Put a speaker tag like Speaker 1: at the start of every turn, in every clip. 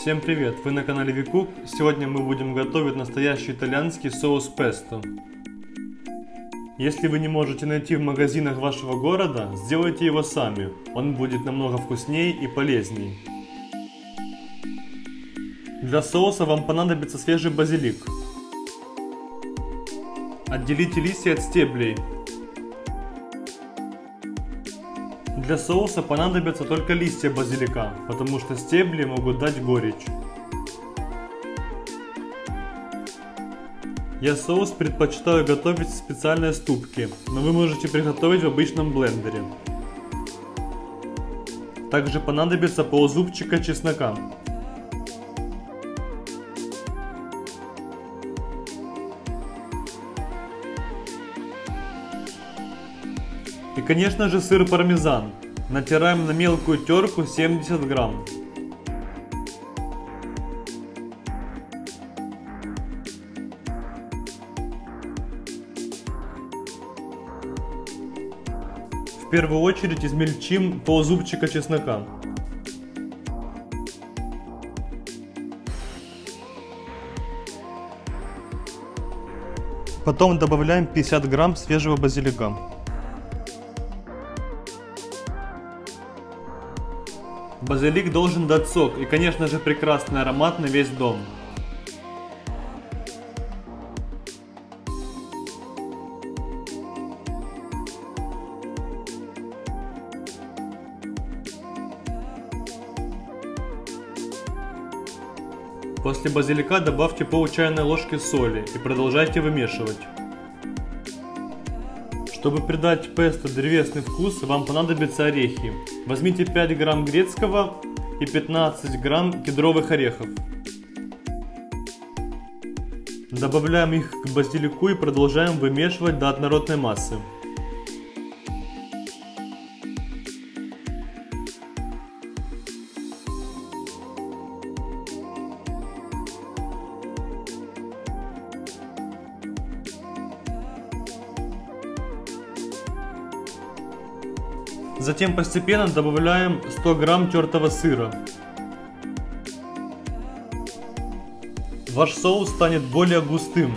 Speaker 1: Всем привет! Вы на канале Викук. Сегодня мы будем готовить настоящий итальянский соус песто. Если вы не можете найти в магазинах вашего города, сделайте его сами. Он будет намного вкуснее и полезней. Для соуса вам понадобится свежий базилик. Отделите листья от стеблей. Для соуса понадобятся только листья базилика, потому что стебли могут дать горечь. Я соус предпочитаю готовить в специальной ступке, но вы можете приготовить в обычном блендере. Также понадобится ползубчика чеснока. И, конечно же, сыр пармезан. Натираем на мелкую терку 70 грамм. В первую очередь измельчим ползубчика чеснока. Потом добавляем 50 грамм свежего базилика. Базилик должен дать сок и, конечно же, прекрасный аромат на весь дом. После базилика добавьте пол чайной ложки соли и продолжайте вымешивать. Чтобы придать песто древесный вкус, вам понадобятся орехи. Возьмите 5 грамм грецкого и 15 грамм кедровых орехов. Добавляем их к базилику и продолжаем вымешивать до однородной массы. Затем постепенно добавляем 100 грамм тертого сыра. Ваш соус станет более густым.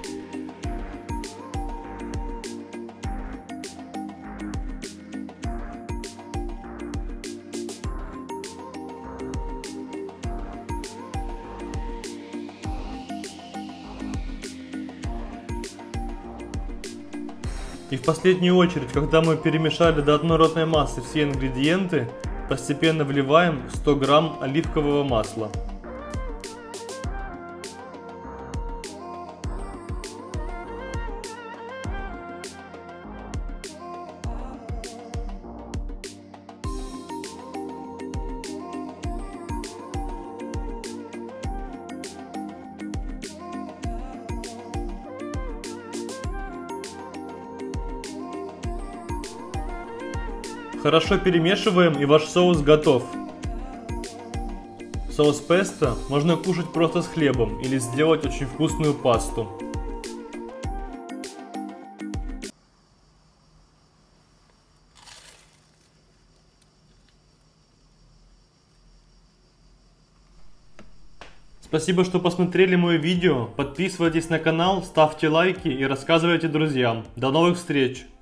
Speaker 1: И в последнюю очередь, когда мы перемешали до однородной массы все ингредиенты, постепенно вливаем 100 грамм оливкового масла. Хорошо перемешиваем, и ваш соус готов. Соус песто можно кушать просто с хлебом или сделать очень вкусную пасту. Спасибо, что посмотрели мое видео. Подписывайтесь на канал, ставьте лайки и рассказывайте друзьям. До новых встреч!